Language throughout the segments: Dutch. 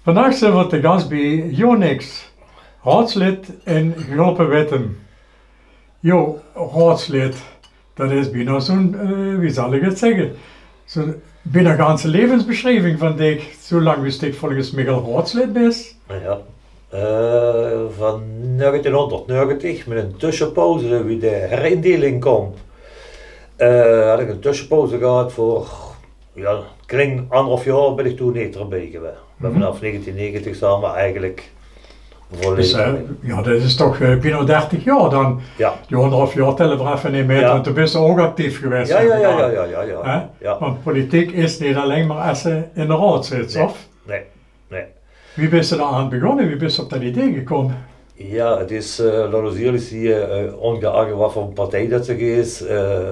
Vandaag zijn we te gast bij Jonix, raadslid in Gulpen-Wettem. Jo, raadslid, dat is bijna zo'n, wie zal ik het zeggen, zo'n bijna ganse levensbeschrijving van dich, zolang wist ik volgens mij al raadslid bent. Ja, van 1990 met een tussenpauze wie de herindeling kwam. Had ik een tussenpauze gehad voor, ja, kring 1,5 jaar ben ik toen niet erbij geweest. Maar vanaf 1990 staan we eigenlijk volledig. Dus, ja, dat is toch bijna 30 jaar dan. Ja. Die 1,5 jaar tellen we even niet mee, Ja. want toen ben je ook actief geweest. Ja. Hè? Ja. Want politiek is niet alleen maar als je in de raad zit, Nee. of? Nee. Wie ben je daar aan begonnen? Wie ben je op dat idee gekomen? Ja, het is, laten we eerlijk zien, ongeacht wat voor een partij dat ze is,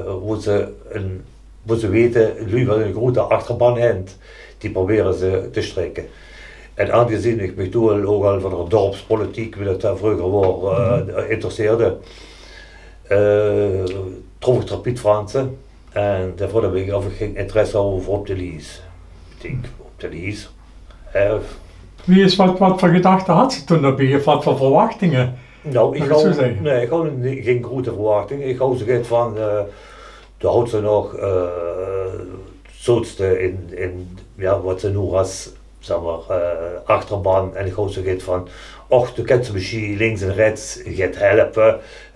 moet ze weten, jullie wel een grote achterban hebben, die proberen ze te strekken. En aangezien ik me toen ook al van de dorpspolitiek, wie dat vroeger was, interesseerde, trof ik er Piet Fransen en daarvoor heb ik of ik geen interesse over op de Lies. Ik denk, op de Lies. Wat voor gedachten had ze toen erbij? Of wat voor verwachtingen? Nou, ik Mag ik zo hou, zeggen? nee, ik hou geen grote verwachtingen. Ik hou zoiets van, de houdt ze nog zoetste in ja, wat ze nu als, zeg maar, achterban. En ik hou zoiets van, och, de kent ze misschien links en rechts gaat helpen.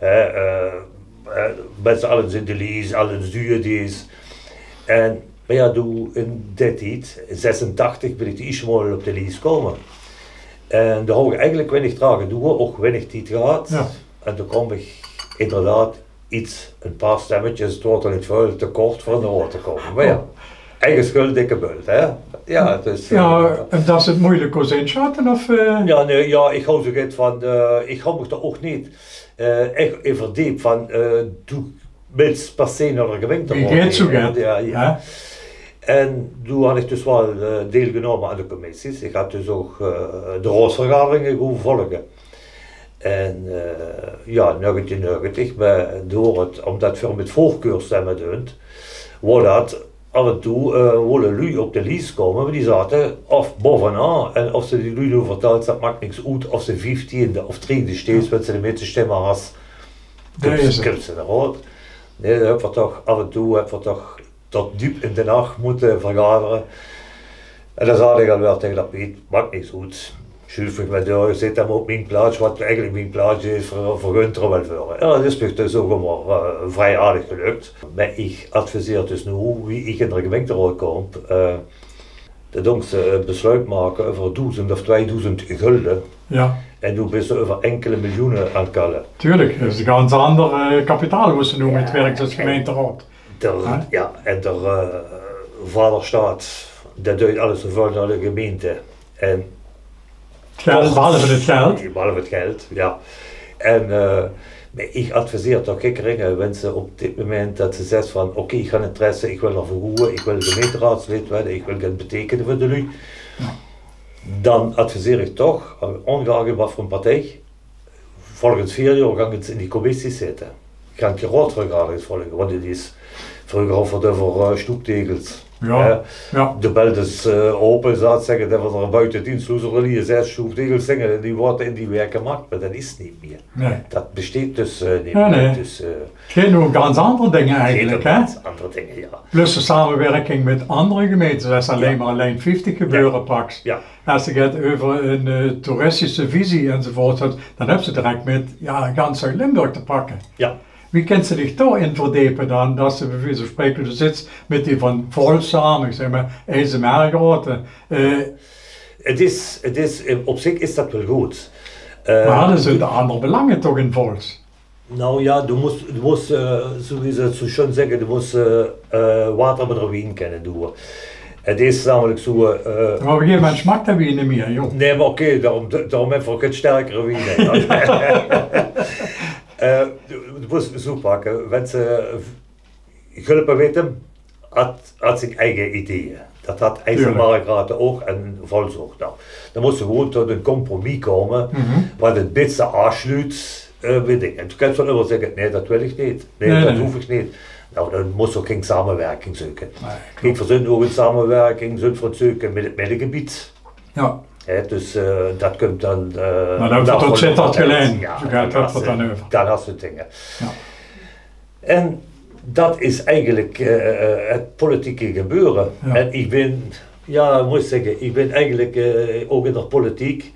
Met z'n allen in de lies, allen duur is. En, maar ja, doe in dit tijd, in 86 ben ik de eerste mal op de lies komen. En daar heb ik eigenlijk weinig tragen doen, ook weinig tijd gehad. Ja. En toen kwam ik inderdaad een paar stemmetjes, het wordt al niet veel te kort voor de raad te komen. Maar ja, eigen schuld, dikke bult, hè. Ja, dus, Ja, en dat is het moeilijk als inschatten, of? ja, nee, ja, ik hou zoiets van, ik hou me er ook niet echt in verdiep van, doe mits per se naar de gemeente. Wie gaat zo gaat. Ja. En toen had ik dus wel deelgenomen aan de commissies. Ik had dus ook de raadsvergaderingen goed volgen. En ja, 1990, omdat we met voorkeurstemmen doen, wordt dat af en toe willen lui op de lijst komen, maar die zaten of bovenaan. En of ze die lui nu vertelt, dat maakt niks uit of ze 15e of 3e steeds met ze de meeste stemmen had. Kunnen ze eruit. Nee, dan hebben we toch af en toe tot diep in de nacht moeten vergaderen. En dan zei ik al wel tegen dat Piet, maakt niks goed. Schuif ik me door, zit hem op mijn plaats, wat eigenlijk mijn plaats is voor Gunther wel voor. Ja, dat is me dus ook maar vrij aardig gelukt. Maar ik adviseer dus nu, wie ik in de gemeenteraad kom, dat ze besluit maken over 1000 of 2000 gulden. Ja. En toen best over enkele miljoenen aan kallen. Tuurlijk, dat is een ganz ander kapitaal, hoe ze noemen, het werkt als gemeenteraad. Ja, en de vaderstaat, dat doet alles zoveel naar de gemeente. En Behalve het geld. Behalve het geld, ja. En maar ik adviseer toch ringen, wensen op dit moment dat ze zegt van oké, ik ga interesse, ik wil er vergoeden, ik wil gemeenteraadslid worden, ik wil het betekenen voor de lui. Ja. Dan adviseer ik toch, ongeacht wat voor een partij, volgens 4 jaar gaan het in die commissies zitten. Gaan je raadvergaderingen volgen, want dit is vroeger over stoeptegels. Ja. Ja. De bel is open, zou zeggen dat we er buiten dienstlozen hier 6 stoeptegels zingen en die worden in die werken gemaakt, maar dat is niet meer. Nee. Dat besteedt dus niet Ja, meer. nee. Dus, Het gaat nog ganz andere dingen eigenlijk, hè? andere dingen, ja. Plus de samenwerking met andere gemeenten, dat is alleen maar alleen 50 gebeuren pakt. Ja. Als je het over een toeristische visie enzovoort hebt, dan heb je direct met ganz Zuid-Limburg te pakken. Ja. Wie kent ze zich daarin verdiepen dan, dat ze bij wijze van spreken dus zit met die van Vol samen, zeg maar, IJsselmeergraten. Het is, op zich is dat wel goed. Maar er zijn de andere belangen toch in Vols? Nou ja, du musst zoals ze zo schön zeggen, du musst water met wien kennen doen. Het is namelijk zo... Maar op een gegeven moment smaakt dat wien niet meer, joh. Nee, maar oké, daarom heb ik het sterkere wien. Du musst zo pakken, wenn ze Gulpen weten, had zijn eigen ideeën. Dat had IJsselmeergraten ook en Vols ook. Nou, dan moest ze gewoon tot een compromis komen, wat het beste aansluit. Weet ik. En toen kan je wel immer zeggen, nee, dat wil ik niet. Nee, dat hoef ik niet. Nou, dan moest ook geen samenwerking zoeken. Ik verzin ook een samenwerking, zo'n zoeken met het middengebied. Ja. Dus dat komt dan... Maar dan wordt het zit dat gelijk, ja, zo gaat dat wat dan over. Dat soort dingen. Ja. En dat is eigenlijk het politieke gebeuren. Ja. En ik ben, ja, ik moet zeggen, ik ben eigenlijk ook in de politiek.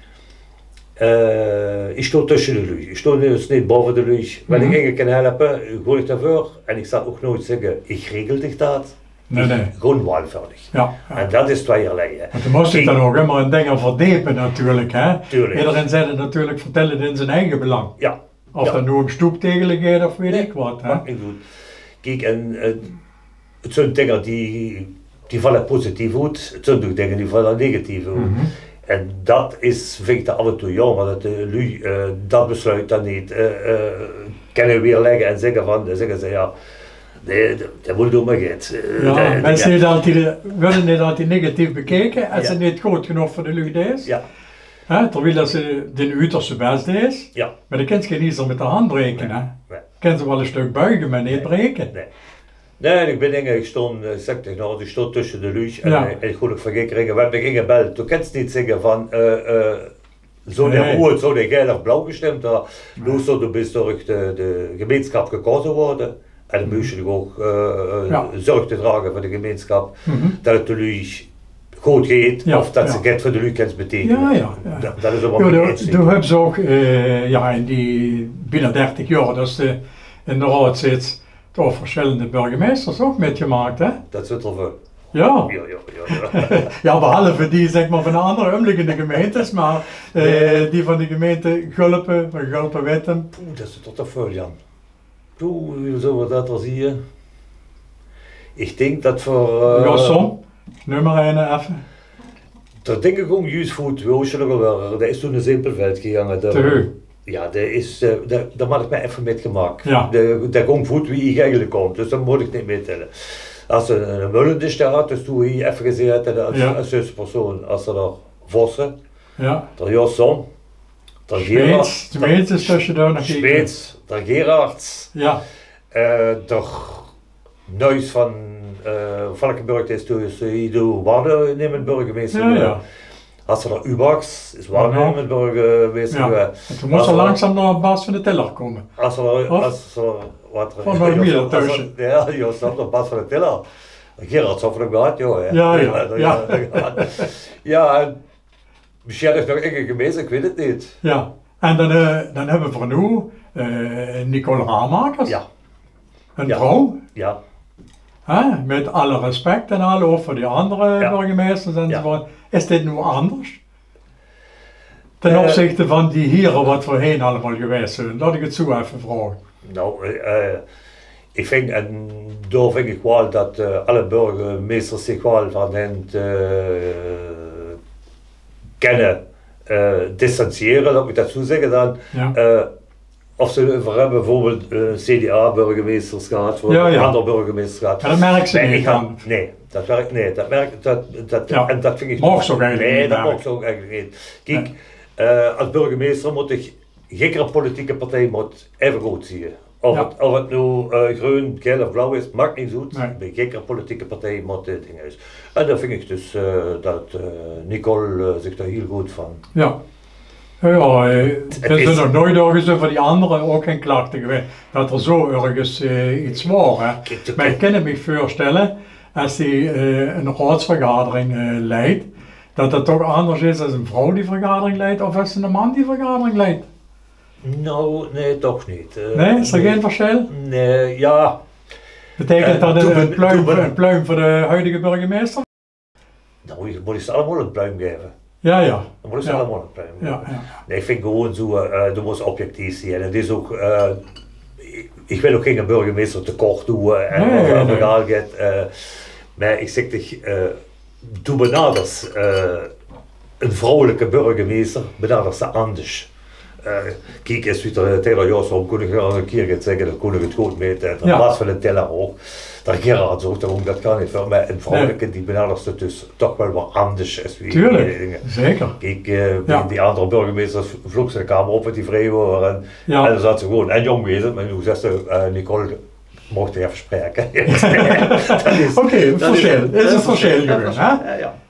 Ik sta tussen de lui. Ik sta dus niet boven de lui. Wat ik eigenlijk kan helpen, gooi ik ervoor. En ik zal ook nooit zeggen, ik regel dich dat. Nee. Gewoon waardig. Ja. En dat is tweeërlei. Want dan moest ik dan ook helemaal in dingen verdiepen natuurlijk. Hè? Tuurlijk. Iedereen zei het natuurlijk vertellen in zijn eigen belang. Ja. Of ja. dat nu om stoeptegeligheid of weet ik wat. Hè? Maakt niet goed. Kijk, en het zijn dingen die vallen positief uit, het zijn ook dingen die vallen negatief uit. En dat is, vind ik af en toe jammer, dat de lui dat besluit dan niet kunnen weerleggen en zeggen van, dan zeggen ze ja, nee, dat moet doen maar niet. Ja, mensen worden niet altijd negatief bekeken als het niet goed genoeg voor de lucht is. Ja. Terwijl dat ze de uiterste best is, Ja. maar dan kan je niet zo met de hand breken. Nee. Hè? Nee. Kan ze wel een stuk buigen, maar niet breken. Nee. Nee, ik ben ik stond, zeg ik nou, ik stond tussen de lucht en ik kon ook vergekringen, we hebben gebeld. Toen kan je niet zeggen van, zo de rood, zo de geel of blauw gestemd, nu zo du bist door de gemeenschap gekozen worden. En dan moest je ook zorg te dragen voor de gemeenschap, dat het de lucht goed gaat, of dat ze het voor de lucht kan betekenen. Ja. Dat is allemaal ja, toen hebben ze ook in die binnen 30 jaar dat ze in de raad zit, toch verschillende burgemeesters ook metgemaakt, hè? Dat zit er veel. Ja. Ja. Ja, behalve die zeg maar van de andere omliggende gemeentes, maar die van de gemeente Gulpen, van Gulpen-Wettem. Dat zit toch veel, Jan. Hoe zullen we dat al zien? Ik denk dat voor... Gasson, nummer 1 even. Dat denk ik ook juist goed, dat is toen een Simpelveld gegaan. Ja, daar had ik mij even metgemaakt. Ja. Dat komt goed wie ik eigenlijk kom, dus dat moet ik niet meetellen. Als er een mullende staat, dus toen hier even gezegd als tussenpersoon, als er daar Vossen, ja. daar Josson, daar Gerards, Smeets is tussen daar nog Smeets, daar Gerards, ja. daar Nuis van Valkenburg is toen Ido waarnemend burgemeester. Ja. Als er Ubax is waarnemend burgemeester. Ja. Toen moest er langzaam naar de baas van de teller komen. Als er wat er... Van Marmier tussen. Ja, je snapt nog pas van de teller. Gerard zou van hem gehad, joh. Ja, misschien is nog een gemeente, ik weet het niet. Ja, en dan hebben we voor nu Nicole Raamakers. Ja. Een vrouw. Ja. Met alle respect en alle ook voor die andere burgemeesters enzovoort. Is dit nu anders? Ten opzichte van die heren wat voorheen allemaal geweest zijn. Laat ik het zo even vragen. Nou, ik vind, en daar vind ik wel dat alle burgemeesters zich wel van hen kunnen distancieren, laat ik dat zo zeggen dan. Ja. Of ze over hebben bijvoorbeeld CDA-burgemeesters gehad, andere burgemeesters gehad. Maar dat merk ze niet aan. Nee, dat werkt niet. Dat merkt en dat vind ik mag zo eigenlijk niet. Nee, dat mag zo eigenlijk niet. Kijk, als burgemeester moet ik geen politieke partij moet even goed zien. Of het nu groen, geel of blauw is, maakt niet uit. Bij geen politieke partij moet dit ding is. En dan vind ik dus dat Nicole zich daar heel goed van. Ja. Ja, het is nog nooit ergens over die anderen ook geen klachten geweest. Dat er zo ergens iets was. Maar ik kan me voorstellen, als die een raadsvergadering leidt, dat het toch anders is als een vrouw die vergadering leidt of als een man die vergadering leidt. Nou, nee, toch niet. Nee, is er geen verschil? Nee, ja. Betekent dat een pluim voor de huidige burgemeester? Nou, je moet ze allemaal een pluim geven. Ja. Dan moet je allemaal een pluim geven. Ja. Nee, ik vind gewoon zo, er moet objectief zijn. Het is ook, ik wil ook geen burgemeester tekort doen en verhaal gaat. Maar ik zeg toch, doe benaders een vrouwelijke burgemeester, benaders ze anders. Kijk eens wie er Taylor Joost kon ik al een keer gaan zeggen, dat kon ik het goed meten. Dat was van de teller ook. Dat Gerard zegt, dat kan niet veel, maar een vrouwelijke die benadert het dus toch wel wat anders. Tuurlijk, zeker. Kijk, die andere burgemeesters vloog ze de kamer op met die vrouwen en dan zat ze gewoon en jong wezen, maar nu zegt ze, Nicole, mocht je even spreken. Oké, het is een verschil geweest, hè? Ja.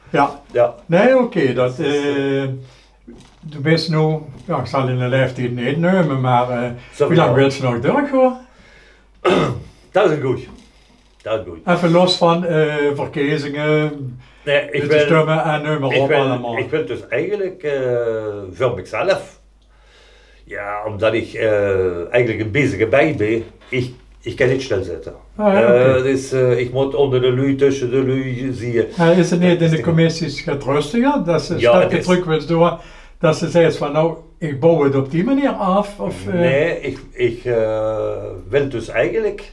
Ja. Ja. Nee, oké, dat... du bist nu, ja, ik zal in de leeftijd niet nemen, maar hoe lang wil je nog doorgaan? Dat is een goed. Dat is goed. Even los van verkiezingen, Nee, de stemmen en noem maar op allemaal. ik wil dus eigenlijk voor mezelf, ja, omdat ik eigenlijk een bezige bij ben, ik kan niet stilzitten. Ah, ja, okay. Dus ik moet onder de lui, tussen de lui, zie je. Is het niet in de commissies gaat rustiger, dat ze stapje terug wil doen, dat ze zegt van nou, ik bouw het op die manier af? Of, Nee, ik wil dus eigenlijk,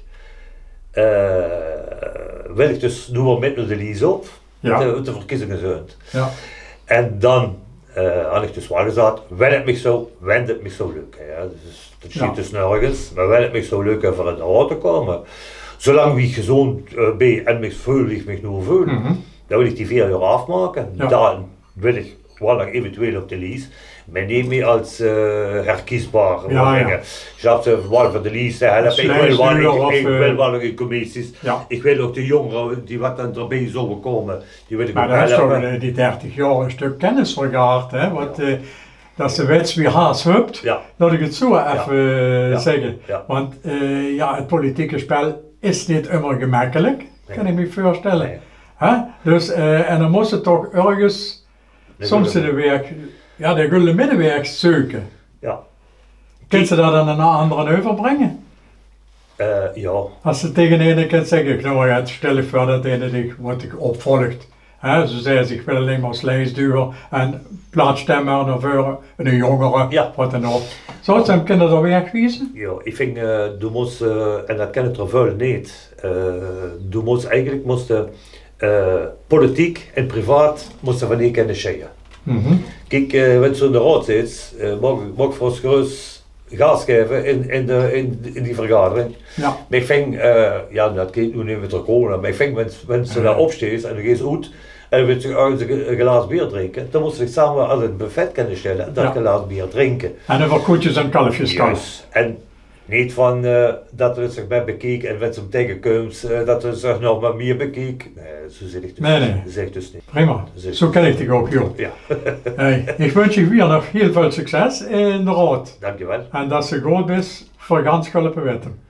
wil ik dus nu wel met de lease op, Ja. met de verkiezingen zijn. Ja. En dan had ik dus wel gezegd, wenn het me zo leuk. Ja. Dus, dat schiet dus nergens, maar wenn het me zo leuk voor in de auto te komen. Zolang ik gezond ben en me voel, ik me nu voel, dan wil ik die 4 jaar afmaken. Ja. Dan wil ik wel nog eventueel op de lease, maar niet meer als herkiesbaar dingen. Snap je, wel voor de lease te helpen. Ik wil wel nog in commissies. Ja. Ik wil ook de jongeren die wat dan erbij zullen komen, die wil ik Maar ook dat is helpen. toch die 30 jaar een stuk kennis vergaard, hè? Want dat ze wets wie haast hebt, Ja. laat ik het zo even zeggen. Ja. Want ja, het politieke spel is niet immer gemakkelijk, kan ik me voorstellen. Nee. Hè? Dus, en dan moest je toch ergens soms in de werk, ja, de gulden middenweg zoeken. Ja. Kunt ze dat dan naar anderen overbrengen? Ja. Als ze tegen een kan zeggen, nou ja, stel je voor dat ene die wordt ik opvolgt. Ze zeggen, ik wil alleen maar sleesduur en plaats stemmen naar voren, een jongere, Ja. wat dan ook. Zou ze hem kunnen er wegwijzen? Ja, ik vind, du moest, en dat ken ik er veel niet, du moest eigenlijk politiek en privaat moesten van één kunnen scheiden. Kijk, wenn je in de raad zit, mag voor ons gerust gas geven in die vergadering. Ja. Maar ik vind, ja, dat gaat nu niet met de corona, maar ik vind, wenn ze daar opsteekt en dan gaat ze uit en dan wil ze een glas bier drinken, dan moet ze zich samen aan het buffet kunnen stellen en dat glas bier drinken. En over koetjes en kalfjes kan. Juist. En niet van dat we zich bij bekijken en wenn ze hem tegenkomt, dat we zich nog maar meer bekijken. Nee, zo zit ik dus, Nee. zeg ik dus niet. Prima, zo ken ik dich ook, joh. Ja. Hey, ik wens je weer nog heel veel succes in de raad. Dankjewel. En dat ze goed is voor gans Gulpen Wetten.